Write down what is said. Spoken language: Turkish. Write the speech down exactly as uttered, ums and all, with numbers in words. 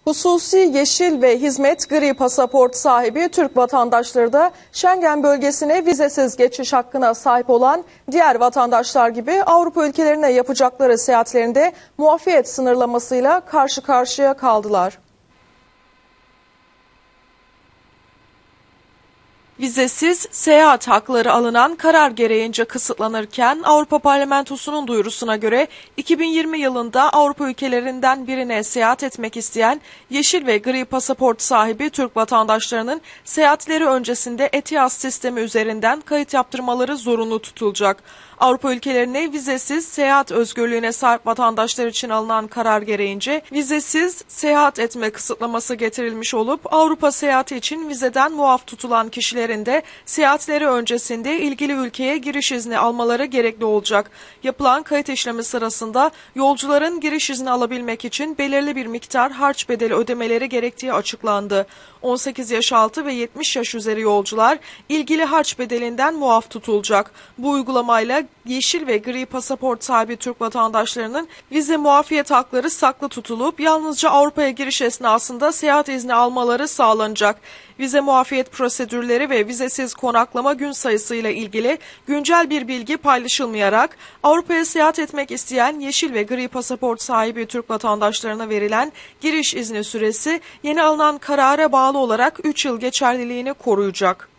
Hususi yeşil ve hizmet gri pasaport sahibi Türk vatandaşları da Schengen bölgesine vizesiz geçiş hakkına sahip olan diğer vatandaşlar gibi Avrupa ülkelerine yapacakları seyahatlerinde muafiyet sınırlamasıyla karşı karşıya kaldılar. Vizesiz seyahat hakları alınan karar gereğince kısıtlanırken Avrupa Parlamentosu'nun duyurusuna göre iki bin yirmi yılında Avrupa ülkelerinden birine seyahat etmek isteyen yeşil ve gri pasaport sahibi Türk vatandaşlarının seyahatleri öncesinde ETIAS sistemi üzerinden kayıt yaptırmaları zorunlu tutulacak. Avrupa ülkelerine vizesiz seyahat özgürlüğüne sahip vatandaşlar için alınan karar gereğince vizesiz seyahat etme kısıtlaması getirilmiş olup Avrupa seyahati için vizeden muaf tutulan kişilerin de seyahatleri öncesinde ilgili ülkeye giriş izni almaları gerekli olacak. Yapılan kayıt işlemi sırasında yolcuların giriş izni alabilmek için belirli bir miktar harç bedeli ödemeleri gerektiği açıklandı. on sekiz yaş altı ve yetmiş yaş üzeri yolcular ilgili harç bedelinden muaf tutulacak. Bu uygulamayla yeşil ve gri pasaport sahibi Türk vatandaşlarının vize muafiyet hakları saklı tutulup yalnızca Avrupa'ya giriş esnasında seyahat izni almaları sağlanacak. Vize muafiyet prosedürleri ve vizesiz konaklama gün sayısıyla ilgili güncel bir bilgi paylaşılmayarak Avrupa'ya seyahat etmek isteyen yeşil ve gri pasaport sahibi Türk vatandaşlarına verilen giriş izni süresi yeni alınan karara bağlı olarak üç yıl geçerliliğini koruyacak.